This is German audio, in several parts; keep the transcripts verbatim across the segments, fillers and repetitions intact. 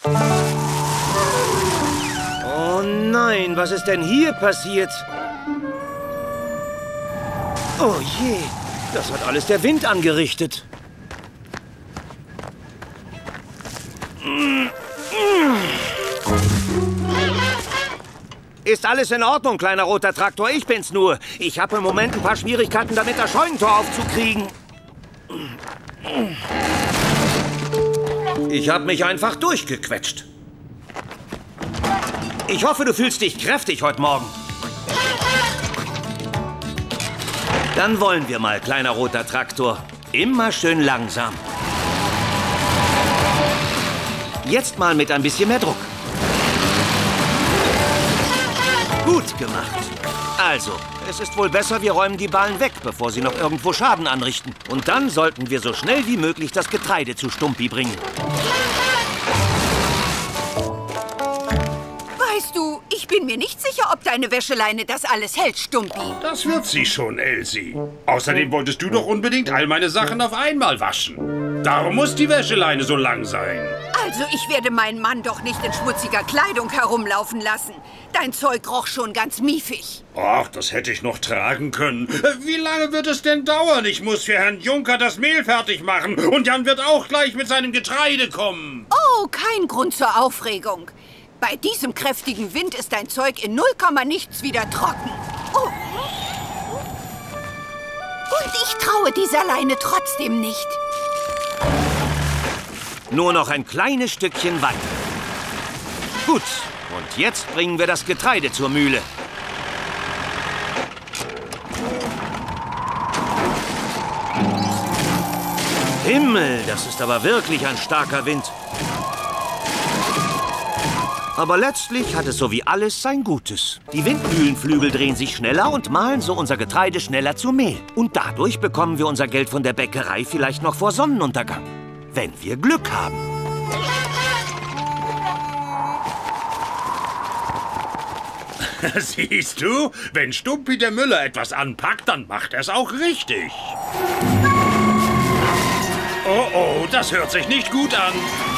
Oh nein, was ist denn hier passiert? Oh je, das hat alles der Wind angerichtet. Ist alles in Ordnung, kleiner roter Traktor? Ich bin's nur. Ich habe im Moment ein paar Schwierigkeiten damit, das Scheunentor aufzukriegen. Ich habe mich einfach durchgequetscht. Ich hoffe, du fühlst dich kräftig heute Morgen. Dann wollen wir mal, kleiner roter Traktor. Immer schön langsam. Jetzt mal mit ein bisschen mehr Druck. Gut gemacht. Also, es ist wohl besser, wir räumen die Ballen weg, bevor sie noch irgendwo Schaden anrichten. Und dann sollten wir so schnell wie möglich das Getreide zu Stumpi bringen. Weißt du, ich bin mir nicht sicher, ob deine Wäscheleine das alles hält, Stumpi. Das wird sie schon, Elsie. Außerdem wolltest du doch unbedingt all meine Sachen auf einmal waschen. Darum muss die Wäscheleine so lang sein. Also, ich werde meinen Mann doch nicht in schmutziger Kleidung herumlaufen lassen. Dein Zeug roch schon ganz miefig. Ach, das hätte ich noch tragen können. Wie lange wird es denn dauern? Ich muss für Herrn Junker das Mehl fertig machen. Und Jan wird auch gleich mit seinem Getreide kommen. Oh, kein Grund zur Aufregung. Bei diesem kräftigen Wind ist dein Zeug in null Komma nichts wieder trocken. Oh. Und ich traue dieser Leine trotzdem nicht. Nur noch ein kleines Stückchen weiter. Gut, und jetzt bringen wir das Getreide zur Mühle. Himmel, das ist aber wirklich ein starker Wind. Aber letztlich hat es so wie alles sein Gutes. Die Windmühlenflügel drehen sich schneller und mahlen so unser Getreide schneller zu Mehl. Und dadurch bekommen wir unser Geld von der Bäckerei vielleicht noch vor Sonnenuntergang. Wenn wir Glück haben. Siehst du, wenn Stumpi der Müller etwas anpackt, dann macht er es auch richtig. Oh, oh, das hört sich nicht gut an.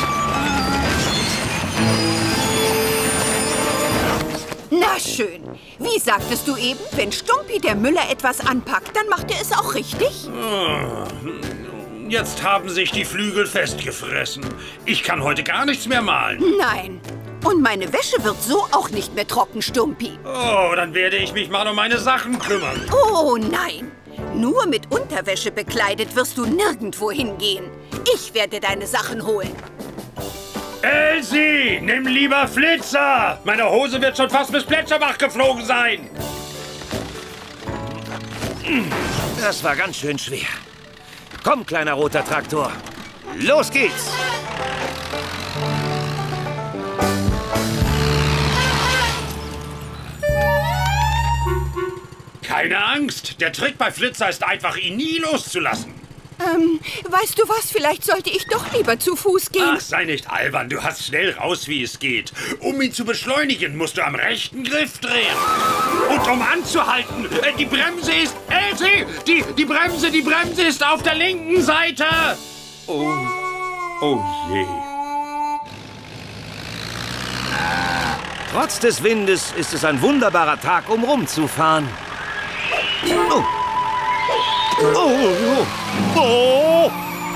Na schön. Wie sagtest du eben, wenn Stumpi der Müller etwas anpackt, dann macht er es auch richtig? Jetzt haben sich die Flügel festgefressen. Ich kann heute gar nichts mehr malen. Nein. Und meine Wäsche wird so auch nicht mehr trocken, Stumpi. Oh, dann werde ich mich mal um meine Sachen kümmern. Oh nein. Nur mit Unterwäsche bekleidet wirst du nirgendwo hingehen. Ich werde deine Sachen holen. Elsie, nimm lieber Flitzer! Meine Hose wird schon fast bis Plätscherbach geflogen sein. Das war ganz schön schwer. Komm, kleiner roter Traktor. Los geht's! Keine Angst. Der Trick bei Flitzer ist einfach, ihn nie loszulassen. Ähm, weißt du was? Vielleicht sollte ich doch lieber zu Fuß gehen. Ach, sei nicht albern. Du hast schnell raus, wie es geht. Um ihn zu beschleunigen, musst du am rechten Griff drehen. Und um anzuhalten, äh, die Bremse ist... Elsie! Die, die Bremse, die Bremse ist auf der linken Seite! Oh, oh je. Trotz des Windes ist es ein wunderbarer Tag, um rumzufahren. Oh. Oh, oh, oh.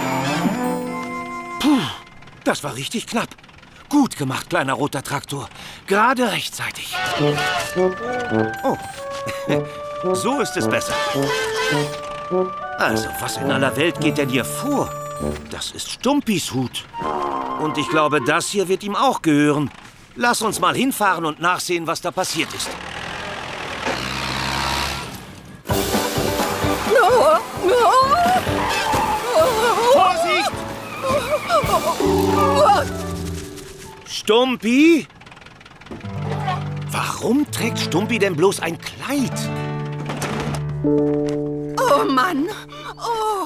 Puh, das war richtig knapp. Gut gemacht, kleiner roter Traktor. Gerade rechtzeitig. Oh, so ist es besser. Also, was in aller Welt geht denn hier vor? Das ist Stumpis Hut. Und ich glaube, das hier wird ihm auch gehören. Lass uns mal hinfahren und nachsehen, was da passiert ist. Vorsicht! Stumpi? Warum trägt Stumpi denn bloß ein Kleid? Oh Mann! Oh.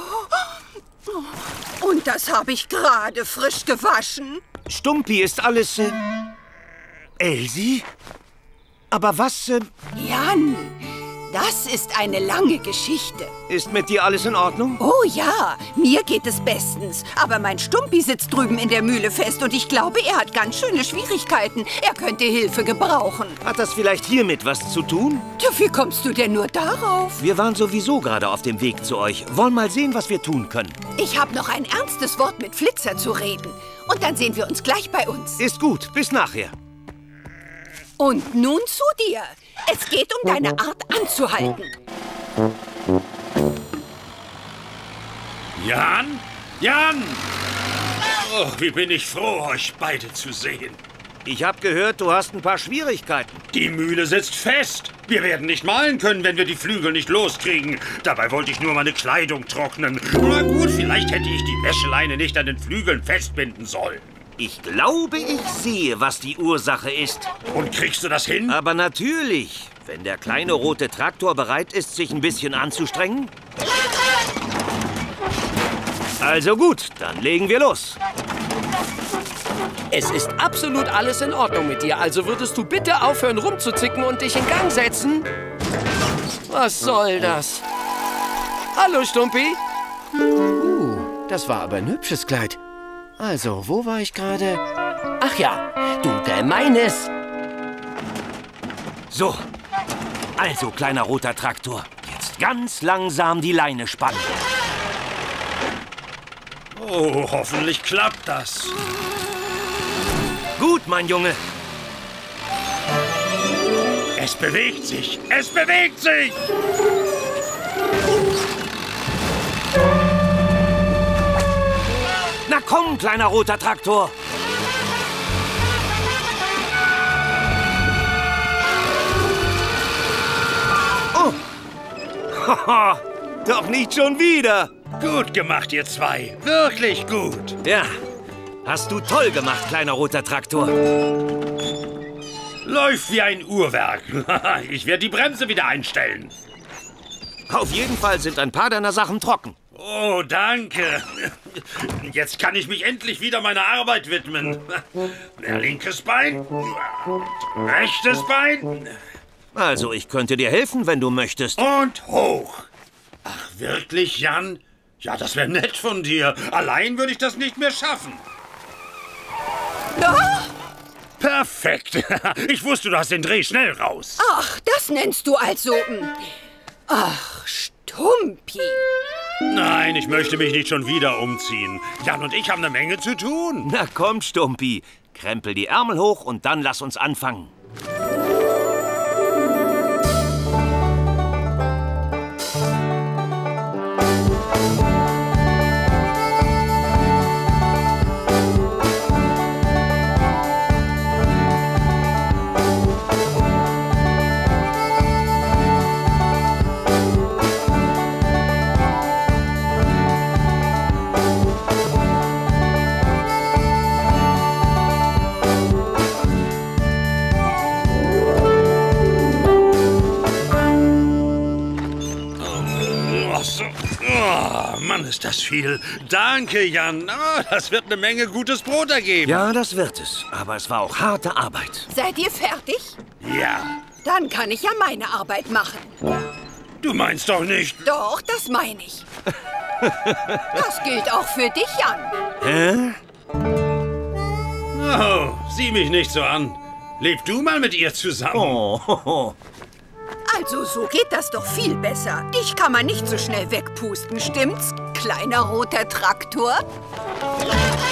Und das habe ich gerade frisch gewaschen. Stumpi, ist alles... Äh, Elsie? Aber was... Äh, Jan, Das ist eine lange Geschichte. Ist mit dir alles in Ordnung? Oh ja, mir geht es bestens. Aber mein Stumpi sitzt drüben in der Mühle fest und ich glaube, er hat ganz schöne Schwierigkeiten. Er könnte Hilfe gebrauchen. Hat das vielleicht hiermit was zu tun? Tja, wie kommst du denn nur darauf? Wir waren sowieso gerade auf dem Weg zu euch. Wollen mal sehen, was wir tun können. Ich habe noch ein ernstes Wort mit Flitzer zu reden. Und dann sehen wir uns gleich bei uns. Ist gut, bis nachher. Und nun zu dir. Es geht um deine Art anzuhalten. Jan? Jan! Oh, wie bin ich froh, euch beide zu sehen. Ich habe gehört, du hast ein paar Schwierigkeiten. Die Mühle sitzt fest. Wir werden nicht malen können, wenn wir die Flügel nicht loskriegen. Dabei wollte ich nur meine Kleidung trocknen. Na gut, vielleicht hätte ich die Wäscheleine nicht an den Flügeln festbinden sollen. Ich glaube, ich sehe, was die Ursache ist. Und kriegst du das hin? Aber natürlich, wenn der kleine rote Traktor bereit ist, sich ein bisschen anzustrengen. Also gut, dann legen wir los. Es ist absolut alles in Ordnung mit dir, also würdest du bitte aufhören rumzuzicken und dich in Gang setzen? Was soll das? Hallo, Stumpi. Uh, das war aber ein hübsches Kleid. Also, wo war ich gerade? Ach ja, du gemeines. So, also kleiner roter Traktor, jetzt ganz langsam die Leine spannen. Oh, hoffentlich klappt das. Gut, mein Junge. Es bewegt sich! Es bewegt sich! Na komm, kleiner roter Traktor. Oh. Haha, doch nicht schon wieder. Gut gemacht, ihr zwei. Wirklich gut. Ja, hast du toll gemacht, kleiner roter Traktor. Läuft wie ein Uhrwerk. Ich werde die Bremse wieder einstellen. Auf jeden Fall sind ein paar deiner Sachen trocken. Oh, danke. Jetzt kann ich mich endlich wieder meiner Arbeit widmen. Linkes Bein, rechtes Bein. Also, ich könnte dir helfen, wenn du möchtest. Und hoch. Ach, wirklich, Jan? Ja, das wäre nett von dir. Allein würde ich das nicht mehr schaffen. Ah! Perfekt. Ich wusste, du hast den Dreh schnell raus. Ach, das nennst du also... Ach, Stumpi. Nein, ich möchte mich nicht schon wieder umziehen. Jan und ich haben eine Menge zu tun. Na komm, Stumpi. Krempel die Ärmel hoch und dann lass uns anfangen. Oh, Mann, ist das viel. Danke, Jan. Oh, das wird eine Menge gutes Brot ergeben. Ja, das wird es. Aber es war auch harte Arbeit. Seid ihr fertig? Ja. Dann kann ich ja meine Arbeit machen. Du meinst doch nicht... Doch, das meine ich. Das gilt auch für dich, Jan. Hä? Oh, sieh mich nicht so an. Leb du mal mit ihr zusammen. Oh. Also, so geht das doch viel besser. Dich kann man nicht so schnell wegpusten, stimmt's, kleiner roter Traktor?